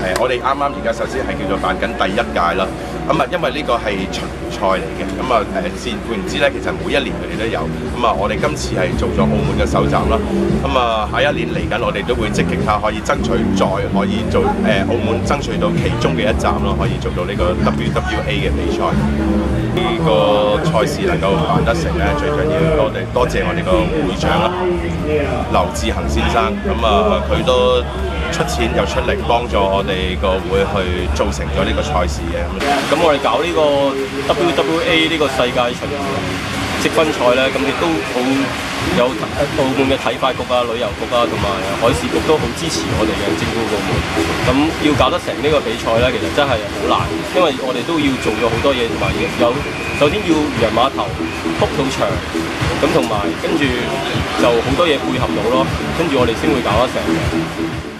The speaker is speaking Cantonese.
我哋啱啱而家首先係叫做辦緊第1屆啦。咁啊，因為呢個係巡賽嚟嘅，咁啊換言之咧，其實每一年佢哋都有。咁啊，我哋今次係做咗澳門嘅首站啦。咁啊，下一年嚟緊，我哋都會積極下可以爭取再可以做澳門爭取到其中嘅一站咯，可以做到呢個 WWA 嘅比賽。呢個賽事能夠辦得成咧，最緊要多謝我哋個會長啦，劉志恒先生。咁啊，佢都出錢又出力幫助我哋個會去做成咗呢個賽事嘅。 咁我哋搞呢個 WWA 呢個世界巡積分賽咧，咁亦都好有澳門嘅體發局啊、旅遊局啊同埋海事局都好支持我哋嘅政府部門。咁要搞得成呢個比賽咧，其實真係好難，因為我哋都要做咗好多嘢，同埋首先要漁人碼頭鋪到場，咁同埋跟住就好多嘢配合到咯，跟住我哋先會搞得成嘅。